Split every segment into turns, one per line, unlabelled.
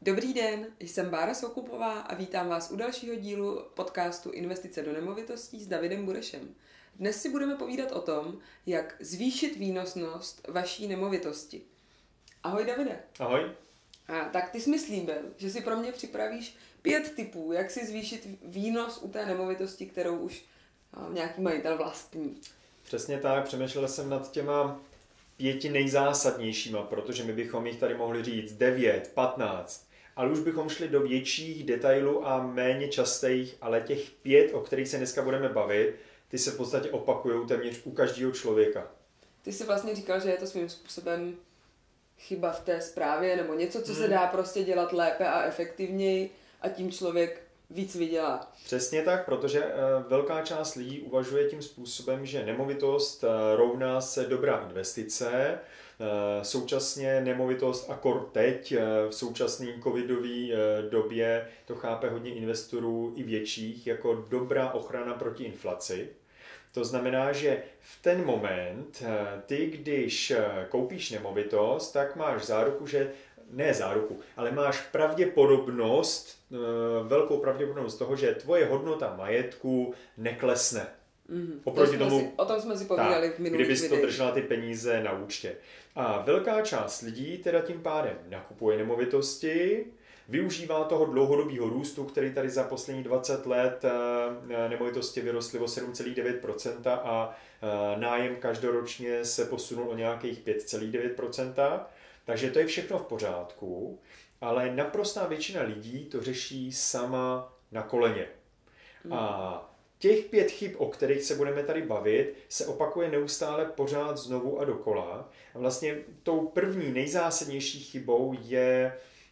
Dobrý den, jsem Bára Soukupová a vítám vás u dalšího dílu podcastu Investice do nemovitostí s Davidem Burešem. Dnes si budeme povídat o tom, jak zvýšit výnosnost vaší nemovitosti. Ahoj Davide.
Ahoj.
Tak ty jsi mi slíbil, že si pro mě připravíš 5 tipů, jak si zvýšit výnos u té nemovitosti, kterou už nějaký majitel vlastní.
Přesně tak, přemýšlel jsem nad těma 5 nejzásadnějšíma, protože my bychom jich tady mohli říct 9, 15, ale už bychom šli do větších detailů a méně častých, ale těch 5, o kterých se dneska budeme bavit, ty se v podstatě opakují téměř u každého člověka.
Ty jsi vlastně říkal, že je to svým způsobem chyba v té správě, nebo něco, co se dá prostě dělat lépe a efektivněji a tím člověk víc vydělá.
Přesně tak, protože velká část lidí uvažuje tím způsobem, že nemovitost rovná se dobrá investice. Současně nemovitost, akor teď, v současné covidové době, to chápe hodně investorů i větších, jako dobrá ochrana proti inflaci. To znamená, že v ten moment, ty když koupíš nemovitost, tak máš záruku, že ne záruku, ale máš pravděpodobnost, velkou pravděpodobnost toho, že tvoje hodnota majetku neklesne.
Oproti tomu, o tom jsme si povídali v minulých
kdybys
videích.
to držela ty peníze na účtě. A velká část lidí teda tím pádem nakupuje nemovitosti, využívá toho dlouhodobého růstu, který tady za poslední 20 let nemovitosti vyrostly o 7,9% a nájem každoročně se posunul o nějakých 5,9%. Takže to je všechno v pořádku, ale naprostá většina lidí to řeší sama na koleně. A těch 5 chyb, o kterých se budeme tady bavit, se opakuje neustále pořád znovu a dokola. A vlastně tou první nejzásadnější chybou je,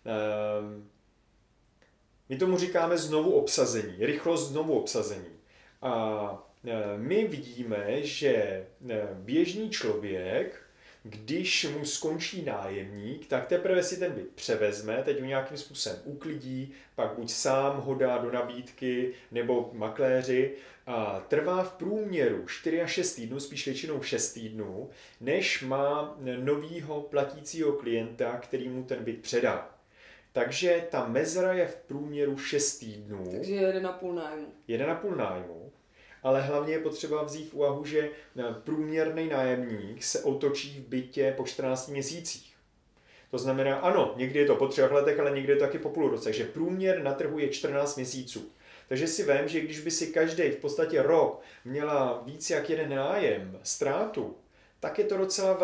my tomu říkáme znovu obsazení, rychlost znovu obsazení. A my vidíme, že běžný člověk, když mu skončí nájemník, tak teprve si ten byt převezme, teď ho nějakým způsobem uklidí, pak buď sám ho dá do nabídky, nebo makléři. A trvá v průměru 4 až 6 týdnů, spíš většinou 6 týdnů, než má novýho platícího klienta, který mu ten byt předá. Takže ta mezera je v průměru 6 týdnů.
Takže 1,5 nájmu.
1,5 nájmu. Ale hlavně je potřeba vzít v úvahu, že průměrný nájemník se otočí v bytě po 14 měsících. To znamená, ano, někdy je to po 3 letech, ale někdy je to taky po půl roce. Takže průměr na trhu je 14 měsíců. Takže si vem, že když by si každý v podstatě rok měla víc jak jeden nájem, ztrátu, tak je to docela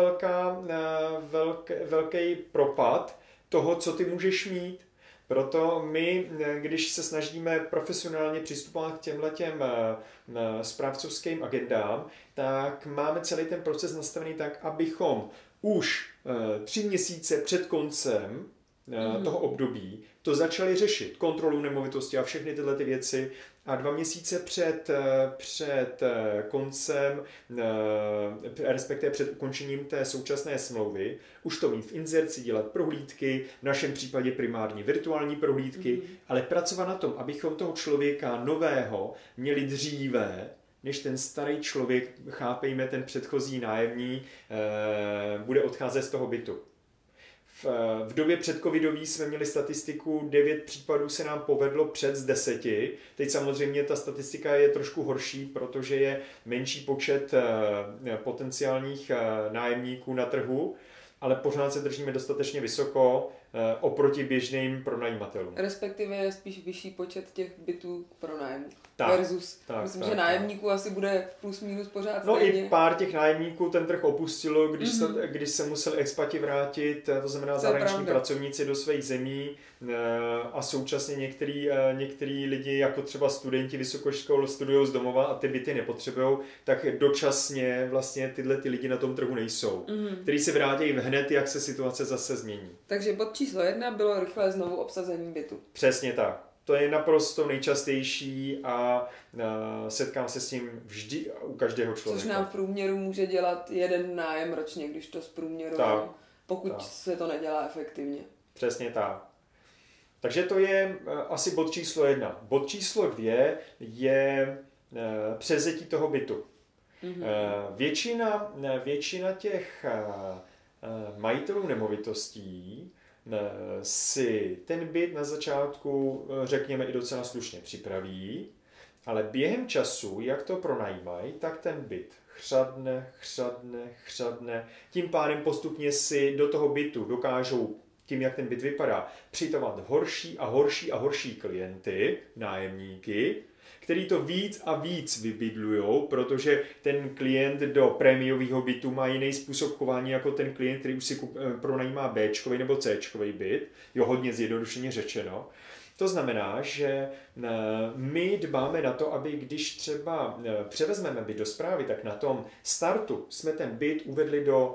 velký propad toho, co ty můžeš mít. Proto my, když se snažíme profesionálně přistupovat k těmhletěm správcovským agendám, tak máme celý ten proces nastavený tak, abychom už 3 měsíce před koncem toho období to začali řešit. Kontrolu nemovitosti a všechny tyhle ty věci. A 2 měsíce před koncem, respektive před ukončením té současné smlouvy, už to mít v inzerci, dělat prohlídky, v našem případě primárně virtuální prohlídky, ale pracovat na tom, abychom toho člověka nového měli dříve, než ten starý člověk, chápejme ten předchozí nájemní, bude odcházet z toho bytu. V době předcovidový jsme měli statistiku, 9 případů se nám povedlo z 10. Teď samozřejmě ta statistika je trošku horší, protože je menší počet potenciálních nájemníků na trhu, ale pořád se držíme dostatečně vysoko oproti běžným pronajímatelům.
Respektive je spíš vyšší počet těch bytů k pronájmu. Myslím, že nájemníků asi bude plus minus pořád stejně.
No i pár těch nájemníků ten trh opustilo, když se museli expati vrátit, to znamená zahraniční pracovníci do svých zemí a současně některý lidi, jako třeba studenti vysokoškol, studují z domova a ty byty nepotřebují, tak dočasně vlastně tyhle ty lidi na tom trhu nejsou, který se vrátí hned, jak se situace zase změní.
Takže bod číslo 1 bylo rychlé znovu obsazení bytu.
Přesně tak. To je naprosto nejčastější a setkám se s tím vždy u každého člověka.
Což nám v průměru může dělat 1 nájem ročně, když to zprůměru, pokud se to nedělá efektivně.
Přesně tak. Takže to je asi bod číslo 1. Bod číslo 2 je převzetí toho bytu. Většina těch majitelů nemovitostí si ten byt na začátku, řekněme, i docela slušně připraví, ale během času, jak to pronajímají, tak ten byt chřadne. Tím pádem postupně si do toho bytu dokážou, tím jak ten byt vypadá, přitahovat horší a horší klienty, nájemníky, který to víc a víc vybydlujou, protože ten klient do prémiového bytu má jiný způsob chování jako ten klient, který už si pronajímá Bčkový nebo Cčkový byt, jo, hodně zjednodušeně řečeno. To znamená, že my dbáme na to, aby když třeba převezmeme byt do správy, tak na tom startu jsme ten byt uvedli do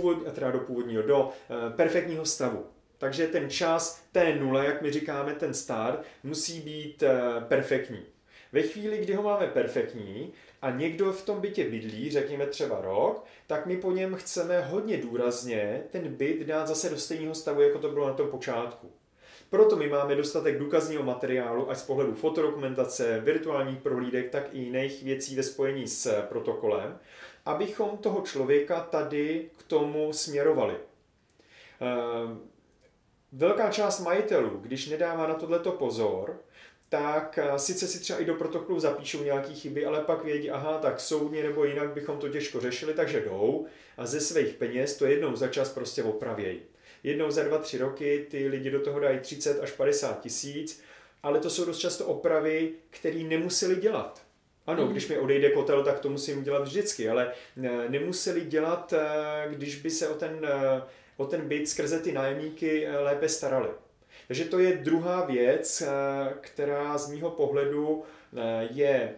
perfektního stavu. Takže ten čas té nule, jak my říkáme, ten start, musí být perfektní. Ve chvíli, kdy ho máme perfektní a někdo v tom bytě bydlí, řekněme třeba rok, tak my po něm chceme hodně důrazně ten byt dát zase do stejného stavu, jako to bylo na tom počátku. Proto my máme dostatek důkazního materiálu, ať z pohledu fotodokumentace, virtuálních prohlídek, tak i jiných věcí ve spojení s protokolem, abychom toho člověka tady k tomu směrovali. Velká část majitelů, když nedává na tohleto pozor, tak sice si třeba i do protokolu zapíšou nějaké chyby, ale pak vědí, aha, tak soudně nebo jinak bychom to těžko řešili, takže jdou a ze svých peněz to jednou za čas prostě opravějí. Jednou za 2-3 roky ty lidi do toho dají 30 až 50 tisíc, ale to jsou dost často opravy, které nemuseli dělat. Ano, když mi odejde kotel, tak to musím dělat vždycky, ale nemuseli dělat, když by se o ten byt skrze ty nájemníky lépe starali. Takže to je druhá věc, která z mýho pohledu je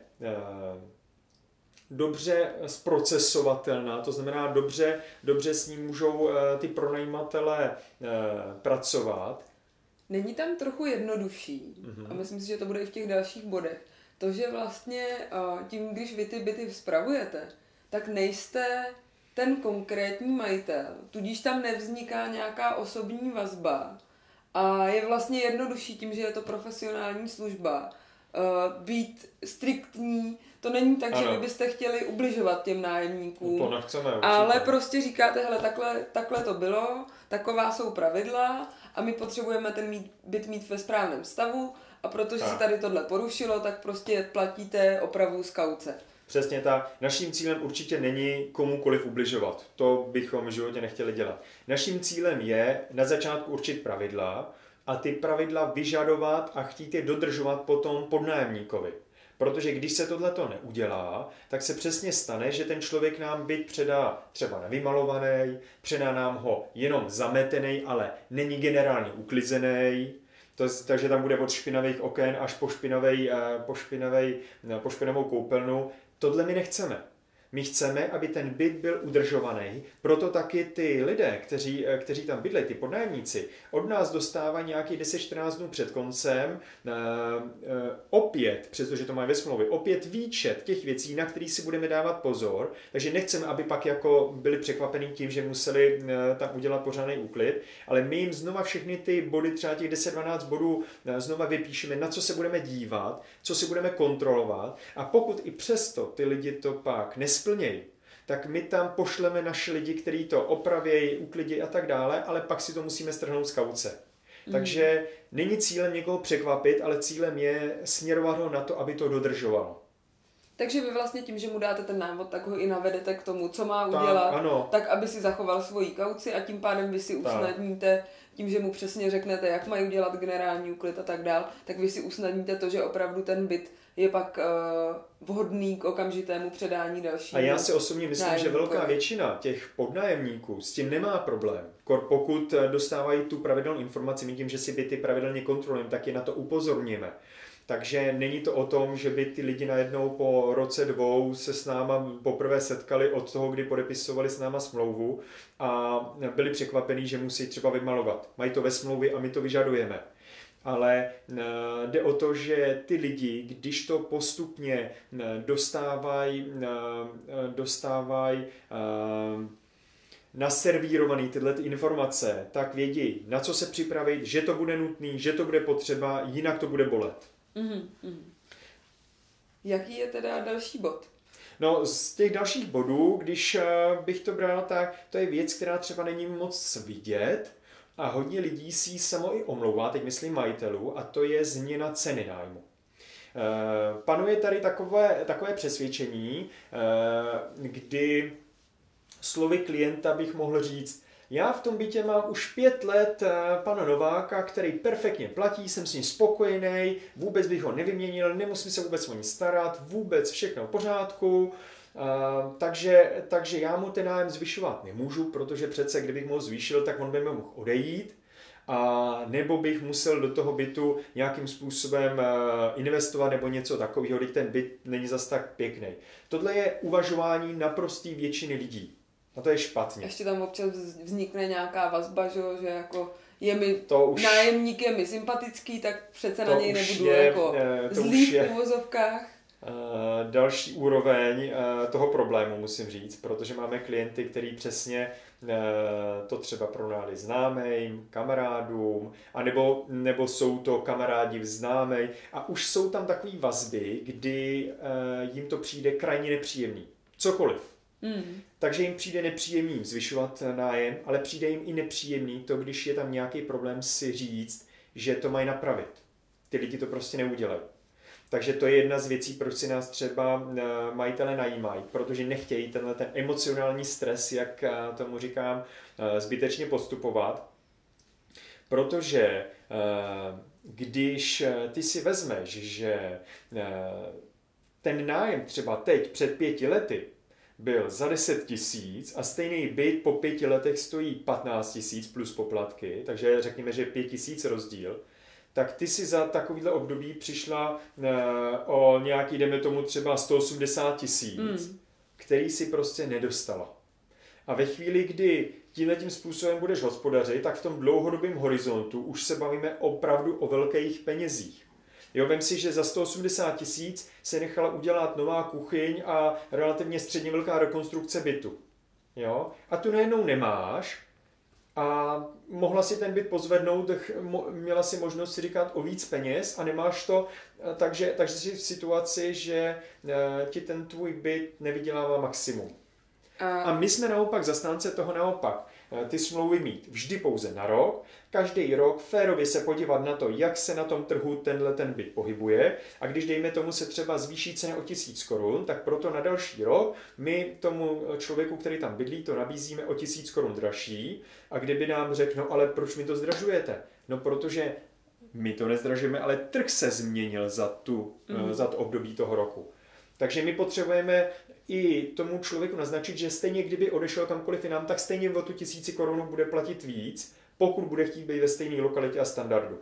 dobře zprocesovatelná, to znamená dobře s ním můžou ty pronajímatelé pracovat.
Není tam trochu jednodušší, a myslím si, že to bude i v těch dalších bodech, to, že vlastně tím, když vy ty byty spravujete, tak nejste ten konkrétní majitel, tudíž tam nevzniká nějaká osobní vazba a je vlastně jednodušší tím, že je to profesionální služba, být striktní. To není tak, ano, že vy byste chtěli ubližovat těm nájemníkům,
to nechceme, určitě.
Ale prostě říkáte, hele, takhle to bylo, taková jsou pravidla a my potřebujeme ten byt mít ve správném stavu a protože se tady tohle porušilo, tak prostě platíte opravu z kauce.
Přesně tak. Naším cílem určitě není komukoliv ubližovat. To bychom v životě nechtěli dělat. Naším cílem je na začátku určit pravidla a ty pravidla vyžadovat a chtít je dodržovat potom podnájemníkovi. Protože když se tohleto neudělá, tak se přesně stane, že ten člověk nám byt předá třeba nevymalovaný, předá nám ho jenom zametený, ale není generálně uklizený, takže tam bude od špinavých oken až po špinavou koupelnu. Tohle my nechceme. My chceme, aby ten byt byl udržovaný, proto taky ty lidé, kteří tam bydlejí, ty podnájemníci, od nás dostávají nějaký 10-14 dnů před koncem opět, přestože to mají ve smlouvě, opět výčet těch věcí, na který si budeme dávat pozor, takže nechceme, aby pak jako byli překvapení tím, že museli tam udělat pořádný úklid, ale my jim znova všechny ty body, třeba těch 10-12 bodů znova vypíšeme, na co se budeme dívat, co si budeme kontrolovat a pokud i přesto ty lidi to pak nesplnějí, tak my tam pošleme naše lidi, kteří to opravějí, uklidí a tak dále, ale pak si to musíme strhnout z kauce. Takže není cílem někoho překvapit, ale cílem je směrovat ho na to, aby to dodržovalo.
Takže vy vlastně tím, že mu dáte ten návod, tak ho i navedete k tomu, co má udělat, tak aby si zachoval svoji kauci a tím pádem vy si usnadníte tím, že mu přesně řeknete, jak mají udělat generální úklid a tak dál, tak vy si usnadníte to, že opravdu ten byt je pak vhodný k okamžitému předání dalšímu.
A já si osobně myslím, že velká většina těch podnájemníků s tím nemá problém. Pokud dostávají tu pravidelnou informaci, my tím, že si byty pravidelně kontrolujeme, tak je na to upozorníme. Takže není to o tom, že by ty lidi najednou po roce 2 se s náma poprvé setkali od toho, kdy podepisovali s náma smlouvu a byli překvapení, že musí třeba vymalovat. Mají to ve smlouvě a my to vyžadujeme. Ale jde o to, že ty lidi, když to postupně dostávají naservírovaný tyhle informace, tak vědí, na co se připravit, že to bude nutný, že to bude potřeba, jinak to bude bolet.
Jaký je teda další bod?
No, z těch dalších bodů, když bych to bral, tak to je věc, která třeba není moc vidět, a hodně lidí si ji samo i omlouvá, teď myslím majitelů, a to je změna ceny nájmu. Panuje tady takové přesvědčení, kdy slovy klienta bych mohl říct, já v tom bytě mám už 5 let pana Nováka, který perfektně platí, jsem s ním spokojený, vůbec bych ho nevyměnil, nemusím se vůbec o ní starat, vůbec všechno v pořádku, takže já mu ten nájem zvyšovat nemůžu, protože přece kdybych mu ho zvýšil, tak on by mi mohl odejít, a nebo bych musel do toho bytu nějakým způsobem investovat nebo něco takového, když ten byt není zas tak pěkný. Tohle je uvažování naprosté většiny lidí. A to je špatně.
Ještě tam občas vznikne nějaká vazba, že jako je mi nájemník je mi sympatický, tak přece na něj nebudu jako zlý v uvozovkách.
Další úroveň toho problému, musím říct, protože máme klienty, který přesně to třeba pronajali známým, kamarádům, nebo jsou to kamarádi známej a už jsou tam takové vazby, kdy jim to přijde krajně nepříjemný. Cokoliv. Takže jim přijde nepříjemný zvyšovat nájem, ale přijde jim i nepříjemný to, když je tam nějaký problém si říct, že to mají napravit. Ty lidi to prostě neudělají. Takže to je jedna z věcí, proč si nás třeba majitele najímají, protože nechtějí ten emocionální stres, jak tomu říkám, zbytečně postupovat. Protože když ty si vezmeš, že ten nájem třeba teď před 5 lety byl za 10 000 a stejný byt po 5 letech stojí 15 000 plus poplatky, takže řekněme, že 5 000 rozdíl, tak ty si za takovýhle období přišla o nějaký, jdeme tomu třeba 180 000, který si prostě nedostala. A ve chvíli, kdy tímhletím způsobem budeš hospodařit, tak v tom dlouhodobém horizontu už se bavíme opravdu o velkých penězích. Jo, vem si, že za 180 000 se nechala udělat nová kuchyň a relativně středně velká rekonstrukce bytu. Jo? A tu najednou nemáš a mohla si ten byt pozvednout, měla si možnost si říkat o víc peněz a nemáš to, takže jsi v situaci, že ti ten tvůj byt nevydělává maximum. A my jsme naopak zastánce toho naopak. Ty smlouvy mít vždy pouze na rok, každý rok férově se podívat na to, jak se na tom trhu ten byt pohybuje a když dejme tomu se třeba zvýší cena o 1000 korun, tak proto na další rok my tomu člověku, který tam bydlí, to nabízíme o 1000 korun dražší a kdyby nám řekl, no ale proč mi to zdražujete? No protože my to nezdražujeme, ale trh se změnil za to období toho roku. Takže my potřebujeme i tomu člověku naznačit, že stejně kdyby odešel kamkoliv jinam, tak stejně o tu 1000 korun bude platit víc, pokud bude chtít být ve stejné lokalitě a standardu.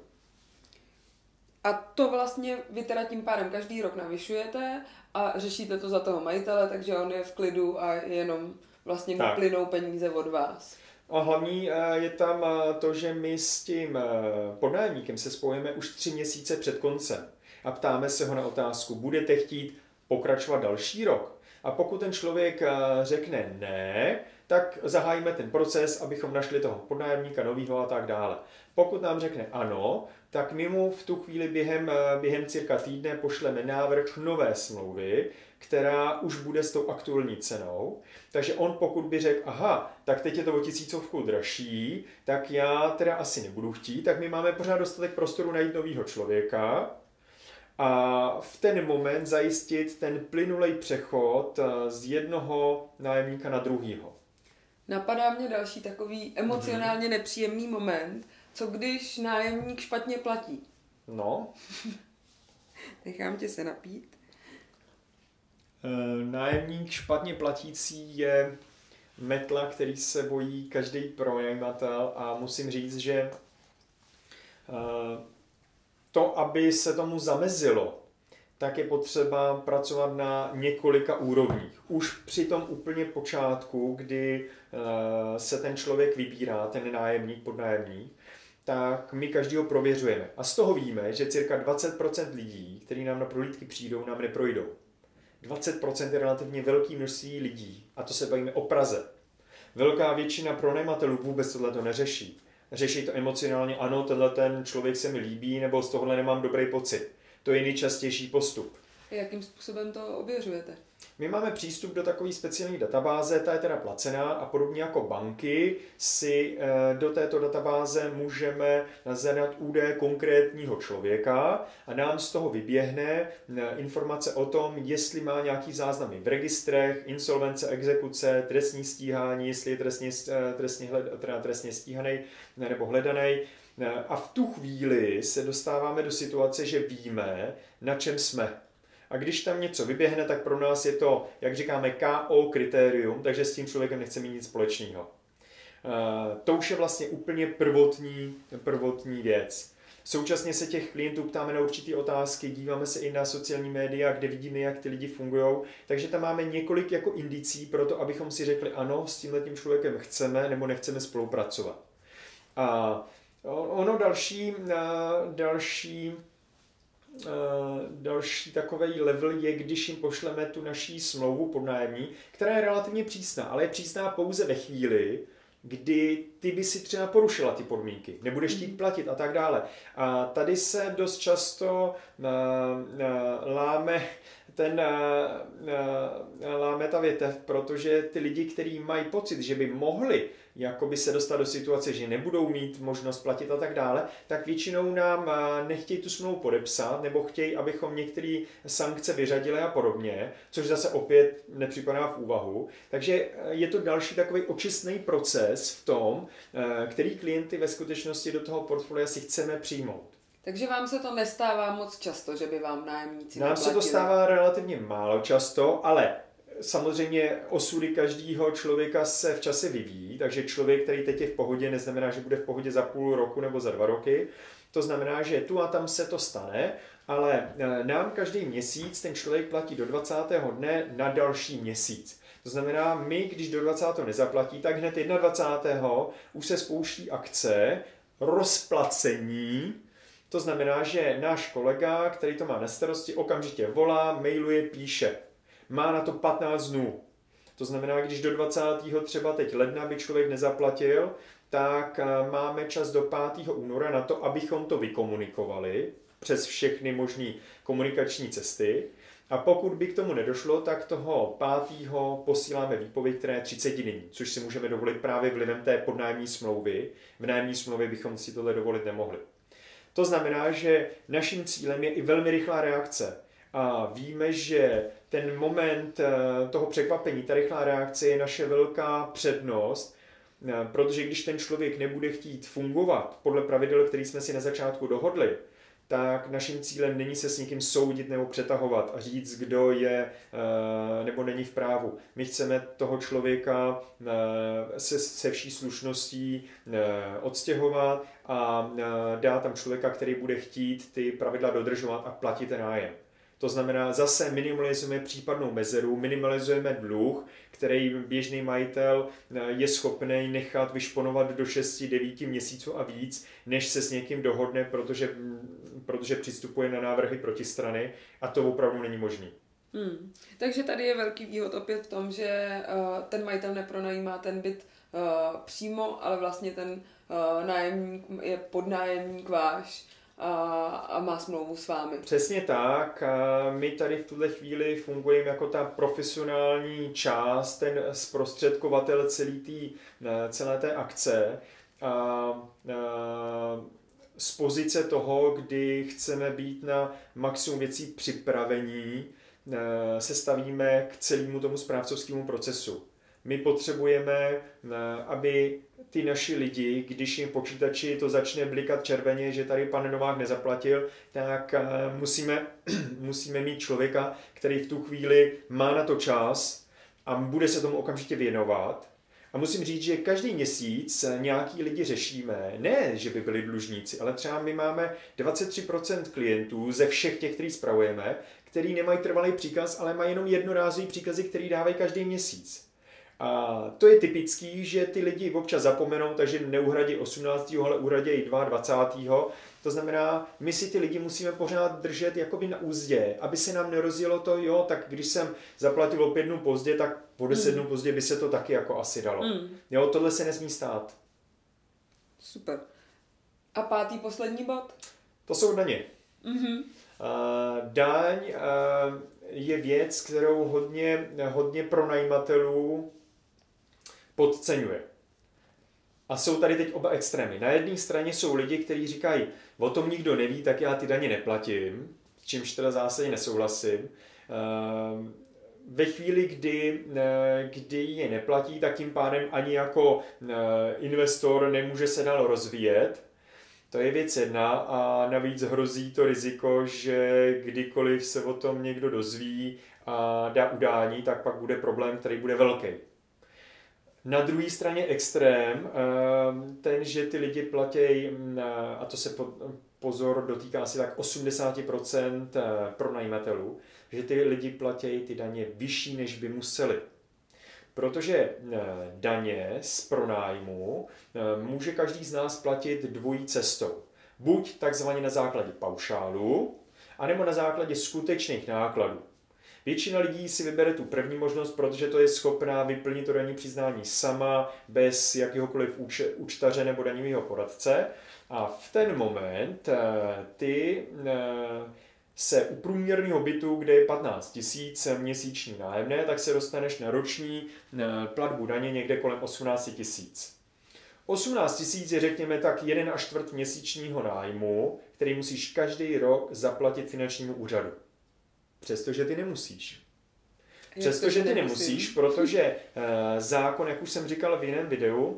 A to vlastně vy teda tím pádem každý rok navyšujete a řešíte to za toho majitele, takže on je v klidu a jenom vlastně mu plynou peníze od vás.
A hlavní je tam to, že my s tím podnájemníkem se spojíme už 3 měsíce před koncem a ptáme se ho na otázku, budete chtít pokračovat další rok? A pokud ten člověk řekne ne, tak zahájíme ten proces, abychom našli toho podnájemníka novýho a tak dále. Pokud nám řekne ano, tak my mu v tu chvíli během cirka týdne pošleme návrh nové smlouvy, která už bude s tou aktuální cenou. Takže on pokud by řekl, aha, tak teď je to o 1000 dražší, tak já teda asi nebudu chtít, tak my máme pořád dostatek prostoru najít novýho člověka, a v ten moment zajistit ten plynulej přechod z jednoho nájemníka na druhýho.
Napadá mě další takový emocionálně nepříjemný moment, co když nájemník špatně platí?
No.
Nechám tě se napít.
Nájemník špatně platící je metla, který se bojí každý pronajímatel a musím říct, že to, aby se tomu zamezilo, tak je potřeba pracovat na několika úrovních. Už při tom úplně počátku, kdy se ten člověk vybírá, ten nájemník, podnájemník, tak my každýho prověřujeme. A z toho víme, že cirka 20% lidí, kteří nám na prohlídky přijdou, nám neprojdou. 20% je relativně velké množství lidí, a to se bavíme o Praze. Velká většina pronajímatelů vůbec tohle to neřeší. Řeší to emocionálně, ano, tenhle ten člověk se mi líbí, nebo z tohohle nemám dobrý pocit. To je nejčastější postup.
Jakým způsobem to ověřujete?
My máme přístup do takové speciální databáze, ta je teda placená a podobně jako banky si do této databáze můžeme zadat údaje konkrétního člověka a nám z toho vyběhne informace o tom, jestli má nějaký záznamy v registrech, insolvence, exekuce, trestní stíhání, jestli je trestně stíhaný nebo hledaný. A v tu chvíli se dostáváme do situace, že víme, na čem jsme. A když tam něco vyběhne, tak pro nás je to, jak říkáme, KO kritérium, takže s tím člověkem nechceme mít nic společného. To už je vlastně úplně prvotní věc. Současně se těch klientů ptáme na určité otázky, díváme se i na sociální média, kde vidíme, jak ty lidi fungují. Takže tam máme několik jako indicí pro to, abychom si řekli, ano, s tímhletím člověkem chceme nebo nechceme spolupracovat. A ono další takový level je, když jim pošleme tu naší smlouvu podnájemní, která je relativně přísná, ale je přísná pouze ve chvíli, kdy ty by si třeba porušila ty podmínky, nebudeš chtít platit a tak dále. A tady se dost často láme ta větev, protože ty lidi, kteří mají pocit, že by mohli jakoby se dostat do situace, že nebudou mít možnost platit a tak dále, tak většinou nám nechtějí tu smlouvu podepsat nebo chtějí, abychom některé sankce vyřadili a podobně, což zase opět nepřipadá v úvahu. Takže je to další takový očistný proces v tom, který klienty ve skutečnosti do toho portfolia si chceme přijmout.
Takže vám se to nestává moc často, že by vám nájemníci
Nám se to stává relativně málo často, ale samozřejmě osudy každého člověka se v čase vyvíjí, takže člověk, který teď je v pohodě, neznamená, že bude v pohodě za půl roku nebo za 2 roky. To znamená, že tu a tam se to stane, ale nám každý měsíc ten člověk platí do 20. dne na další měsíc. To znamená, my, když do 20. nezaplatí, tak hned 21. už se spouští akce rozplacení. To znamená, že náš kolega, který to má na starosti, okamžitě volá, mailuje, píše. Má na to 15 dnů. To znamená, když do 20. třeba teď ledna by člověk nezaplatil, tak máme čas do 5. února na to, abychom to vykomunikovali přes všechny možné komunikační cesty. A pokud by k tomu nedošlo, tak toho 5. posíláme výpověď, která je 30 dní, což si můžeme dovolit právě vlivem té podnájemní smlouvy. V nájemní smlouvě bychom si tohle dovolit nemohli. To znamená, že naším cílem je i velmi rychlá reakce. A víme, že ten moment toho překvapení, ta rychlá reakce je naše velká přednost, protože když ten člověk nebude chtít fungovat podle pravidel, který jsme si na začátku dohodli, tak naším cílem není se s někým soudit nebo přetahovat a říct, kdo je nebo není v právu. My chceme toho člověka se vší slušností odstěhovat a dát tam člověka, který bude chtít ty pravidla dodržovat a platit ten nájem. To znamená, zase minimalizujeme případnou mezeru, minimalizujeme dluh, který běžný majitel je schopný nechat vyšponovat do 6-9 měsíců a víc, než se s někým dohodne, protože přistupuje na návrhy protistrany a to opravdu není možný.
Takže tady je velký výhod opět v tom, že ten majitel nepronajímá ten byt přímo, ale vlastně ten nájemník je podnájemník váš a má smlouvu s vámi.
Přesně tak. My tady v tuhle chvíli fungujeme jako ta profesionální část, ten zprostředkovatel celé té akce. Z pozice toho, kdy chceme být na maximum věcí připravení, se stavíme k celému tomu správcovskému procesu. My potřebujeme, aby ty naši lidi, když jim v počítači to začne blikat červeně, že tady pan Novák nezaplatil, tak musíme mít člověka, který v tu chvíli má na to čas a bude se tomu okamžitě věnovat. A musím říct, že každý měsíc nějaký lidi řešíme, ne, že by byli dlužníci, ale třeba my máme 23% klientů ze všech těch, který spravujeme, který nemají trvalý příkaz, ale mají jenom jednorázový příkazy, který dávají každý měsíc. A to je typický, že ty lidi občas zapomenou, takže neuhradí 18. ale uhradí 22. To znamená, my si ty lidi musíme pořád držet jakoby na úzdě, aby se nám nerozjelo to, jo, tak když jsem zaplatil o 5 dnů pozdě, tak po 10 dnů pozdě by se to taky jako asi dalo. Jo, tohle se nesmí stát.
Super. A 5. poslední bod?
To jsou daně. Daň je věc, kterou hodně pronajímatelů podceňuje. A jsou tady teď oba extrémy. Na jedné straně jsou lidi, kteří říkají, o tom nikdo neví, tak já ty daně neplatím, s čímž teda zásadně nesouhlasím. Ve chvíli, kdy je neplatí, tak tím pádem ani jako investor nemůže se dál rozvíjet. To je věc jedna a navíc hrozí to riziko, že kdykoliv se o tom někdo dozví a dá udání, tak pak bude problém, který bude velký. Na druhé straně extrém, ten, že ty lidi platí, a to se pozor dotýká asi tak 80% pronajímatelů, že ty lidi platí ty daně vyšší, než by museli. Protože daně z pronájmu může každý z nás platit dvojí cestou. Buď takzvaně na základě paušálu, anebo na základě skutečných nákladů. Většina lidí si vybere tu první možnost, protože to je schopná vyplnit to daňové přiznání sama, bez jakéhokoliv účtaře nebo daňového poradce. A v ten moment ty se u průměrného bytu, kde je 15 000 měsíční nájemné, tak se dostaneš na roční platbu daně někde kolem 18 000. 18 000 je řekněme tak 1,25 měsíčního nájmu, který musíš každý rok zaplatit finančnímu úřadu. Přestože ty nemusíš. Přestože ty nemusíš, protože zákon, jak už jsem říkal v jiném videu,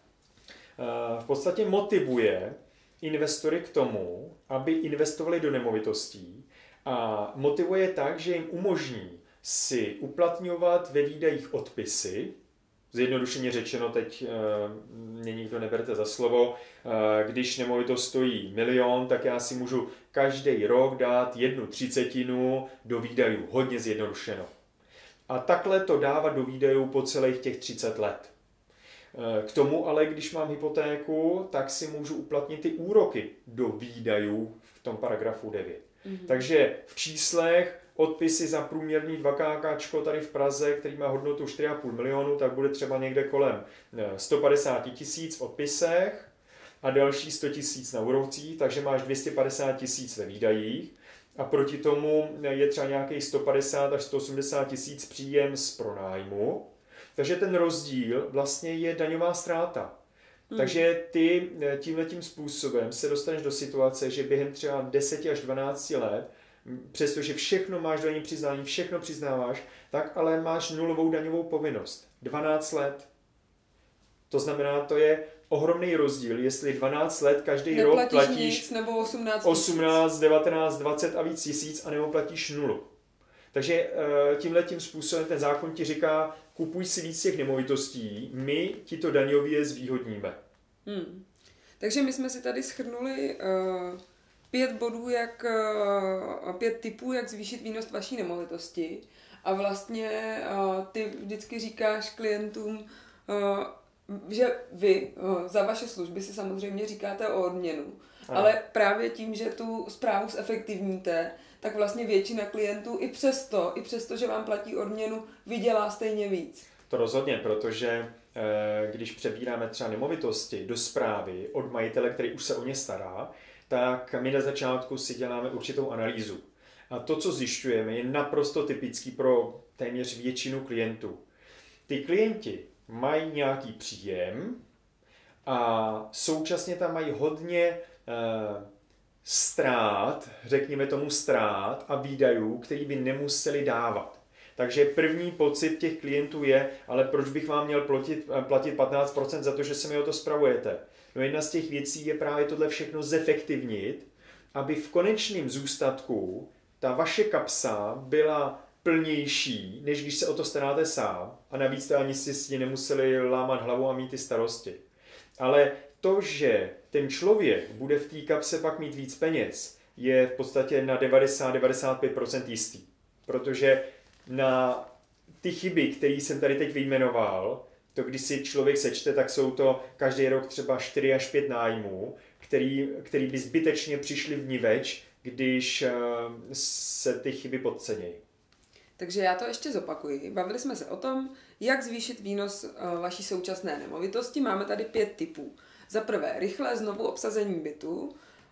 v podstatě motivuje investory k tomu, aby investovali do nemovitostí a motivuje tak, že jim umožní si uplatňovat ve výdajích odpisy, zjednodušeně řečeno, teď mě nikdo neberte za slovo, když nemovitost stojí 1 000 000, tak já si můžu každý rok dát 1/30 do výdajů, hodně zjednodušeno. A takhle to dávat do výdajů po celých těch 30 let. K tomu ale, když mám hypotéku, tak si můžu uplatnit ty úroky do výdajů v tom paragrafu 9. Takže v číslech odpisy za průměrný 2KK tady v Praze, který má hodnotu 4,5 milionu, tak bude třeba někde kolem 150 000 v odpisech a další 100 000 na úrocích, takže máš 250 000 ve výdajích a proti tomu je třeba nějaký 150 až 180 000 příjem z pronájmu. Takže ten rozdíl vlastně je daňová ztráta. Takže ty tímhletím způsobem se dostaneš do situace, že během třeba 10 až 12 let, přestože všechno máš daňové přiznání, všechno přiznáváš, tak ale máš nulovou daňovou povinnost. 12 let. To znamená, to je ohromný rozdíl, jestli 12 let každý rok platíš
nic, nebo
18, 19, 20 a víc tisíc, anebo platíš nulu. Takže tímhletím způsobem ten zákon ti říká, kupuj si víc těch nemovitostí, my ti to daňově zvýhodníme.
Takže my jsme si tady shrnuli 5 bodů, 5 tipů, jak zvýšit výnos vaší nemovitosti. A vlastně ty vždycky říkáš klientům, že vy za vaše služby si samozřejmě říkáte o odměnu. Ale právě tím, že tu správu zefektivníte, tak vlastně většina klientů i přesto, že vám platí odměnu, vydělá stejně víc.
To rozhodně, protože když přebíráme třeba nemovitosti do správy od majitele, který už se o ně stará, tak my na začátku si děláme určitou analýzu. A to, co zjišťujeme, je naprosto typický pro téměř většinu klientů. Ty klienti mají nějaký příjem a současně tam mají hodně ztrát, řekněme tomu ztrát a výdajů, který by nemuseli dávat. Takže první pocit těch klientů je, ale proč bych vám měl platit 15% za to, že se mi o to spravujete? No jedna z těch věcí je právě tohle všechno zefektivnit, aby v konečném zůstatku ta vaše kapsa byla plnější, než když se o to staráte sám a navíc to ani si nemuseli lámat hlavu a mít ty starosti. Ale to, že ten člověk bude v té kapse pak mít víc peněz, je v podstatě na 90-95% jistý. Protože na ty chyby, které jsem tady teď vyjmenoval, to když si člověk sečte, tak jsou to každý rok třeba 4 až 5 nájmů, který by zbytečně přišli vniveč, když se ty chyby podcenějí.
Takže já to ještě zopakuji. Bavili jsme se o tom, jak zvýšit výnos vaší současné nemovitosti. Máme tady 5 tipů. Za prvé, rychlé znovu obsazení bytu.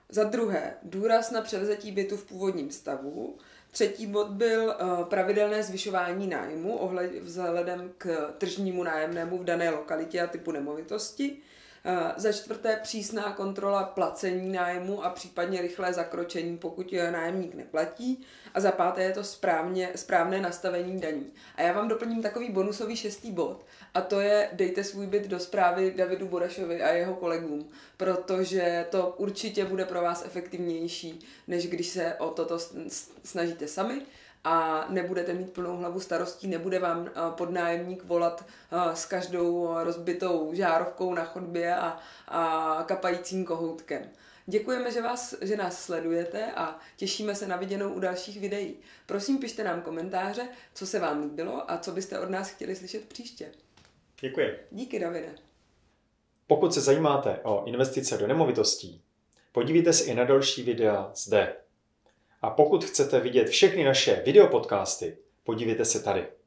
Za druhé, důraz na převzetí bytu v původním stavu. Třetí bod byl pravidelné zvyšování nájmu vzhledem k tržnímu nájemnému v dané lokalitě a typu nemovitosti. Za čtvrté, přísná kontrola placení nájmu a případně rychlé zakročení, pokud nájemník neplatí. A za páté je to správné nastavení daní. A já vám doplním takový bonusový 6. bod. A to je: dejte svůj byt do správy Davidu Burešovi a jeho kolegům, protože to určitě bude pro vás efektivnější, než když se o toto snažíte sami a nebudete mít plnou hlavu starostí, nebude vám podnájemník volat s každou rozbitou žárovkou na chodbě a kapajícím kohoutkem. Děkujeme, že nás sledujete a těšíme se na viděnou u dalších videí. Prosím, pište nám komentáře, co se vám líbilo a co byste od nás chtěli slyšet příště.
Děkuji.
Díky, Davide.
Pokud se zajímáte o investice do nemovitostí, podívejte se i na další videa zde. A pokud chcete vidět všechny naše videopodcasty, podívejte se tady.